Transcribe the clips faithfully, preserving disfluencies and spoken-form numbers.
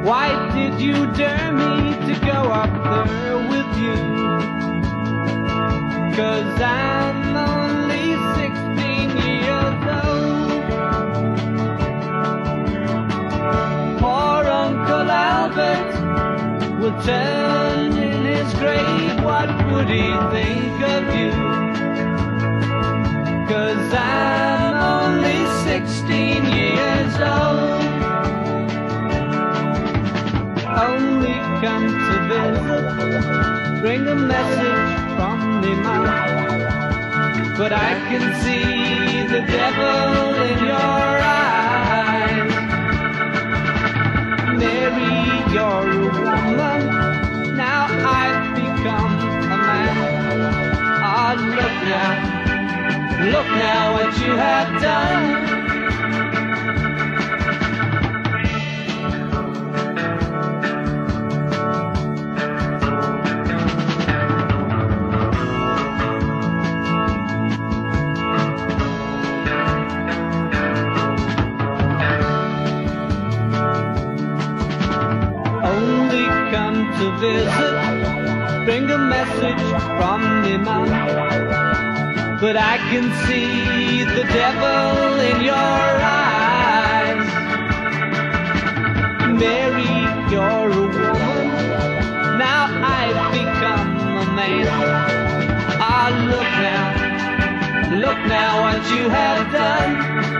Why did you dare me to go up there with you? 'Cause I'm only sixteen years old. Poor Uncle Albert will turn in his grave. What would he think of you? 'Cause I'm only sixteen years old. Only come to visit, bring a message from me mouth, but I can see the devil in your eyes. Mary, you're a woman, now I've become a man. Ah, look now, look now what you have done. To visit, bring a message from me mouth, but I can see the devil in your eyes. Mary, you're a woman, now I've become a man. Ah, look now, look now what you have done.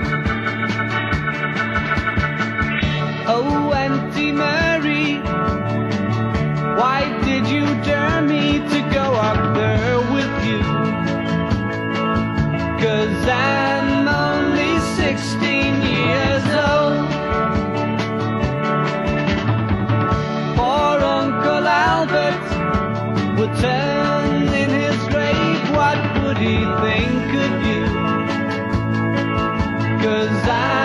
Oh, Aunty Mary, why did you dare me to go up there with you? 'Cause I'm only sixteen years old. Poor Uncle Albert would turn in his grave. What would he think of you? 'Cause I'm